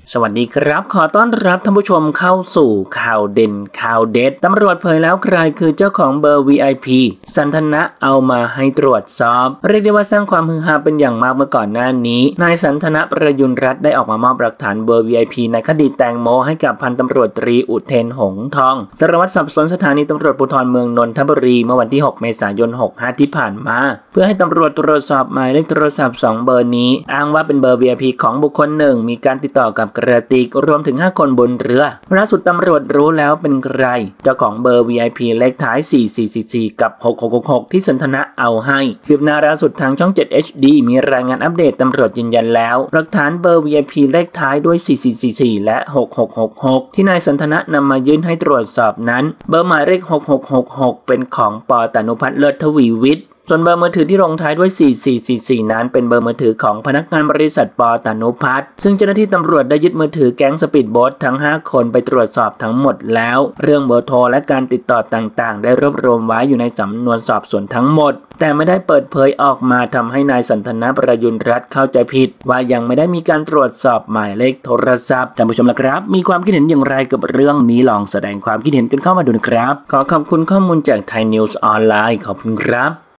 สวัสดีครับขอต้อนรับท่านผู้ชมเข้าสู่ข่าวเด่นข่าวเด็ดตำรวจเผยแล้วใครคือเจ้าของเบอร์ VIP สันทนะเอามาให้ตรวจสอบเรียกได้ว่าสร้างความฮือฮาเป็นอย่างมากเมื่อก่อนหน้านี้นายสันทนะประยุรรัตน์ได้ออกมามอบหลักฐานเบอร์ VIP ในคดีแตงโมให้กับพันตำรวจตรีอุเทนหงส์ทองสารวัตรสอบสวนสถานีตำรวจภูธรเมืองนนทบุรีเมื่อวันที่6 เมษายน 65ที่ผ่านมาเพื่อให้ตำรวจตรวจสอบหมายเลขโทรศัพท์2เบอร์นี้อ้างว่าเป็นเบอร์ VIP ของบุคคลหนึ่งมีการติดต่อกับกระติกรวมถึง5คนบนเรือล่าสุดตำรวจรู้แล้วเป็นใครเจ้าของเบอร์ VIP เลขท้าย4444กับ6666ที่สันทนะเอาให้คืบหน้าล่าสุดทางช่อง7 HD มีรายงานอัปเดตตำรวจยืนยันแล้วหลักฐานเบอร์ VIP เลขท้ายด้วย4444และ6666ที่นายสันทนะนำมายื่นให้ตรวจสอบนั้นเบอร์หมายเลข6666เป็นของป.ตนุพัฒน์เลิศทวีวิทย์ส่วนเบอร์มือถือที่ลงท้ายด้วย4444นั้นเป็นเบอร์มือถือของพนักงานบริษัทป.ตนุพัฒน์ซึ่งเจ้าหน้าที่ตำรวจได้ยึดมือถือแก๊งสปีดโบ๊ททั้ง5คนไปตรวจสอบทั้งหมดแล้วเรื่องเบอร์โทรและการติดต่อต่างๆได้รวบรวมไว้อยู่ในสำนวนสอบสวนทั้งหมดแต่ไม่ได้เปิดเผยออกมาทำให้นายสันทนะประยุรรัตน์เข้าใจผิดว่ายังไม่ได้มีการตรวจสอบหมายเลขโทรศัพท์ท่านผู้ชมล่ะครับมีความคิดเห็นอย่างไรกับเรื่องนี้ลองแสดงความคิดเห็นกันเข้ามาดูนะครับขอขอบคุณข้อมูลจากไทยนิวส์ออนไลน์ขอบคุณครับ